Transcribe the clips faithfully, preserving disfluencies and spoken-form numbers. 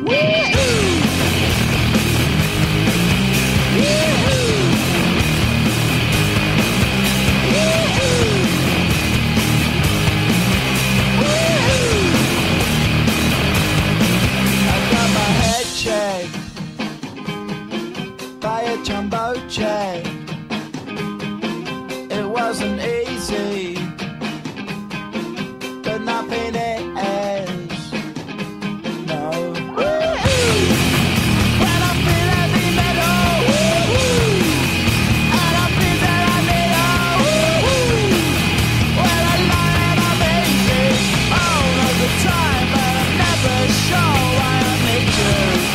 Jumbo jet. It wasn't easy, but nothing is. No. When I feel heavy metal, and I feel that I need it. When I lie and I'm easy all of the time, but I'm never sure why I need you.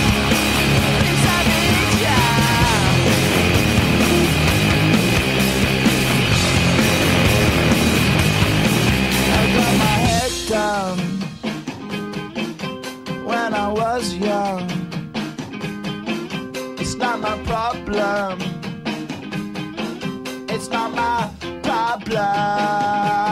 When I was young, it's not my problem. It's not my problem.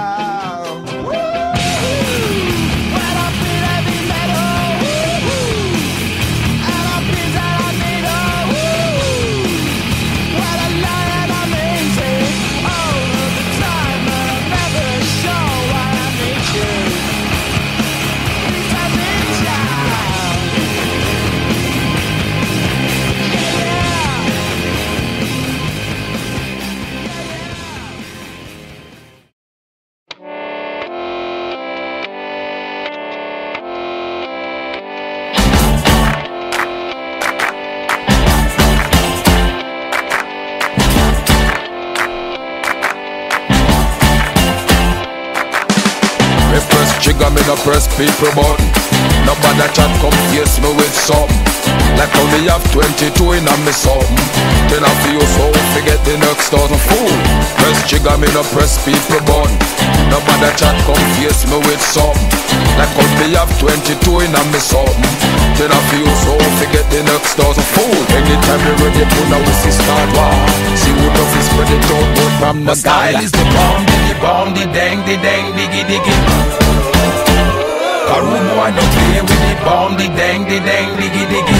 Trigger me no press people button. Nobody chat come face me with something. Like how me have twenty-two in a me something. Then I feel so forget the next thousand fool. Press trigger me no press people button. Nobody chat come face me with something. Like how me have twenty-two in a me something. Then I feel so forget the next thousand fool. Anytime you ready put a whistle start war. See who does is spread it out but from the style is the bomb, the bomb, the dang, the dang, diggy diggy. A room boy don't play with the bomb, the dang, the dang, diggy diggy.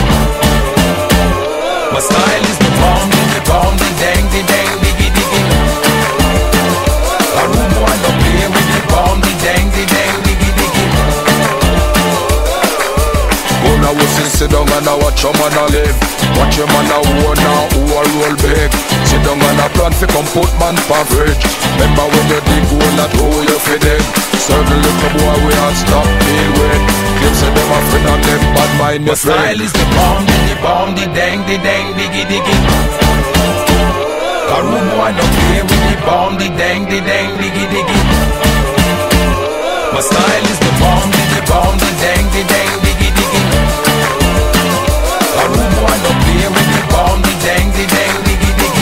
My style is the bomb, the bomb, the dang, the dang, diggy diggy. A room boy don't play with the bomb, the dang, the dang, diggy diggy. Go now we sit down and I watch your man a live. Watch your man a war now who a roll big. Sit down and a plan fi come put man for fridge. Remember when you dig hole that hole you fi dig. Certain little boy we all stop deal with. Claim say them a friend and them bad mind my your friend. Style is the bomb, the bomb, the dang, the dang, diggy diggy. A room boy don't play with the bomb, the dang, the dang, diggy diggy. My style is the bomb, the bomb, the dang, the dang, diggy diggy. A room boy don't play with the bomb, the dang, the dang, diggy diggy.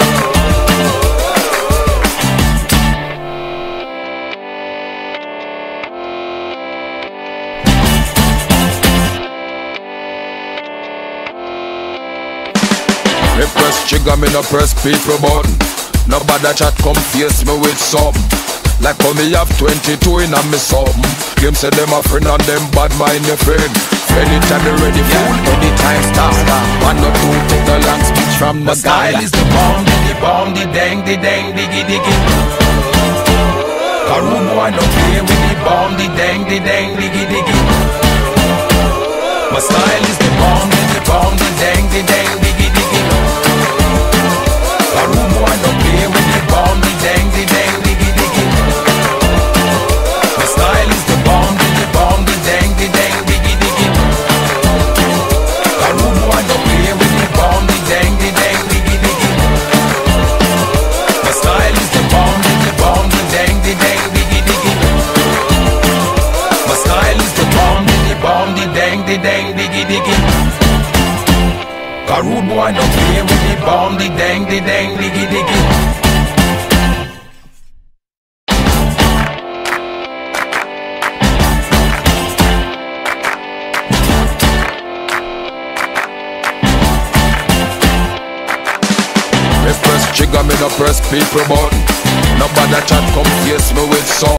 Me press trigger, me no press people button. Nobody chat come face me with something. Like how me have twenty-two in a me something. Claim say them a friend and them bad mind your friend. Anytime you ready fool, anytime start. One or two take the long speech from the my style is the bomb, the bomb, the dang, the dang, diggy diggy. A room boy don't play with the bomb, the dang, the dang, diggy diggy. My style is the bomb, the bomb, the dang, the dang, diggy diggy. A room boy don't play with the bomb, the dang, the dang, diggy diggy. My style is the bomb, the bomb, the dang, the dang, diggy diggy. A room boy don't play with the bomb, the dang, the dang, diggy diggy. My style is the bomb, the bomb, the dang, the dang, diggy diggy. My style is the bomb, the bomb, the dang, the dang, diggy diggy. A rude boy don't play with the bomb, the dang, the dang, diggy diggy. Me press trigger, me no press people button. Nobody chat come face me with some.